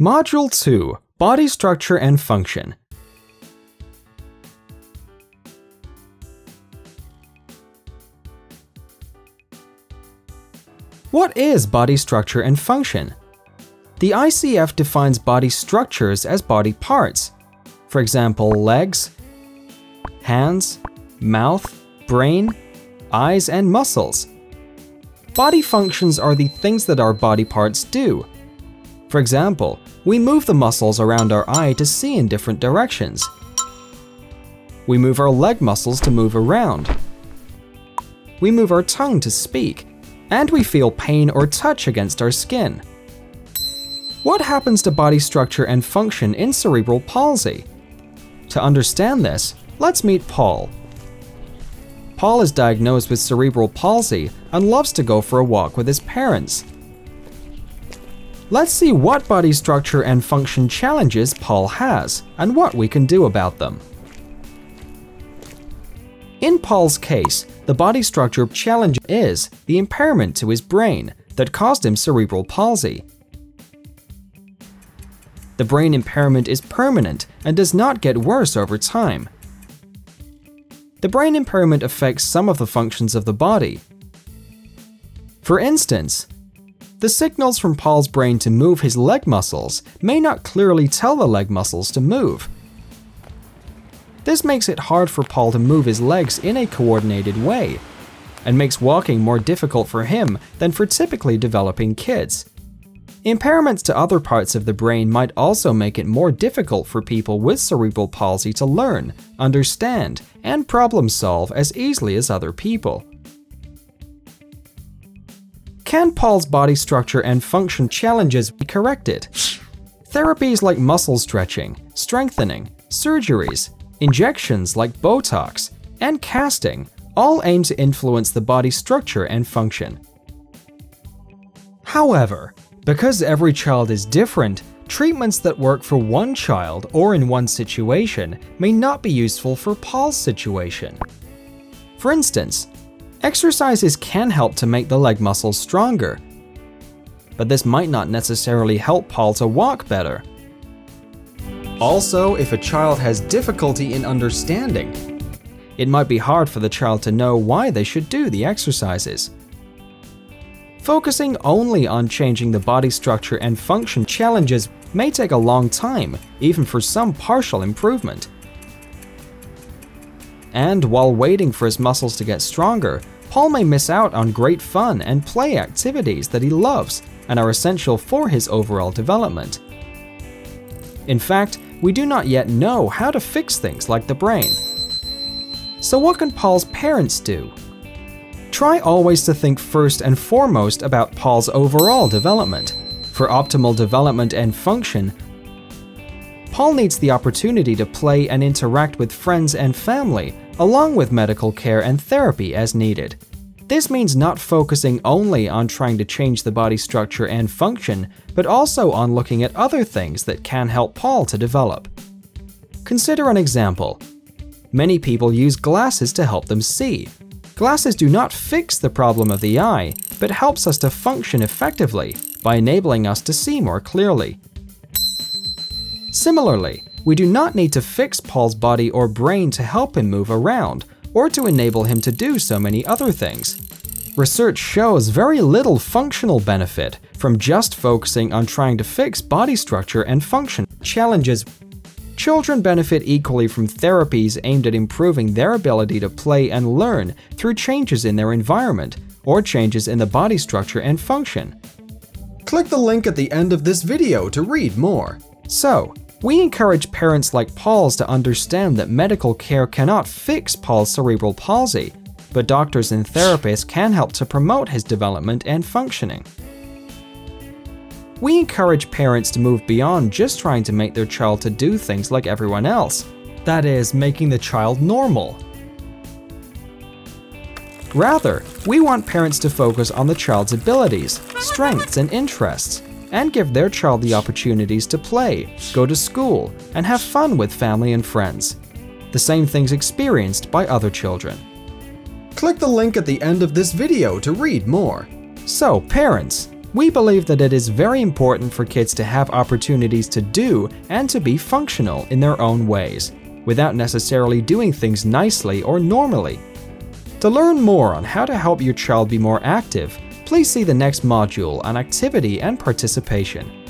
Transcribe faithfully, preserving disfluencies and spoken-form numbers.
Module two. Body Structure and Function. What is body structure and function? The I C F defines body structures as body parts. For example, legs, hands, mouth, brain, eyes, and muscles. Body functions are the things that our body parts do. For example, we move the muscles around our eye to see in different directions. We move our leg muscles to move around. We move our tongue to speak. And we feel pain or touch against our skin. What happens to body structure and function in cerebral palsy? To understand this, let's meet Paul. Paul is diagnosed with cerebral palsy and loves to go for a walk with his parents. Let's see what body structure and function challenges Paul has and what we can do about them. In Paul's case, the body structure challenge is the impairment to his brain that caused him cerebral palsy. The brain impairment is permanent and does not get worse over time. The brain impairment affects some of the functions of the body. For instance, the signals from Paul's brain to move his leg muscles may not clearly tell the leg muscles to move. This makes it hard for Paul to move his legs in a coordinated way, and makes walking more difficult for him than for typically developing kids. Impairments to other parts of the brain might also make it more difficult for people with cerebral palsy to learn, understand, and problem solve as easily as other people. Can Paul's body structure and function challenges be corrected? Therapies like muscle stretching, strengthening, surgeries, injections like Botox, and casting all aim to influence the body structure and function. However, because every child is different, treatments that work for one child or in one situation may not be useful for Paul's situation. For instance, exercises can help to make the leg muscles stronger, but this might not necessarily help Paul to walk better. Also, if a child has difficulty in understanding, it might be hard for the child to know why they should do the exercises. Focusing only on changing the body structure and function challenges may take a long time, even for some partial improvement. And while waiting for his muscles to get stronger, Paul may miss out on great fun and play activities that he loves and are essential for his overall development. In fact, we do not yet know how to fix things like the brain. So what can Paul's parents do? Try always to think first and foremost about Paul's overall development. For optimal development and function, Paul needs the opportunity to play and interact with friends and family, along with medical care and therapy as needed. This means not focusing only on trying to change the body structure and function, but also on looking at other things that can help Paul to develop. Consider an example. Many people use glasses to help them see. Glasses do not fix the problem of the eye, but helps us to function effectively by enabling us to see more clearly. Similarly, we do not need to fix Paul's body or brain to help him move around, or to enable him to do so many other things. Research shows very little functional benefit from just focusing on trying to fix body structure and function challenges. Children benefit equally from therapies aimed at improving their ability to play and learn through changes in their environment or changes in the body structure and function. Click the link at the end of this video to read more. So, we encourage parents like Paul's to understand that medical care cannot fix Paul's cerebral palsy, but doctors and therapists can help to promote his development and functioning. We encourage parents to move beyond just trying to make their child to do things like everyone else, that is, making the child normal. Rather, we want parents to focus on the child's abilities, strengths, and interests, and give their child the opportunities to play, go to school, and have fun with family and friends. The same things experienced by other children. Click the link at the end of this video to read more. So, parents, We believe that it is very important for kids to have opportunities to do and to be functional in their own ways, without necessarily doing things nicely or normally. To learn more on how to help your child be more active, please see the next module on activity and participation.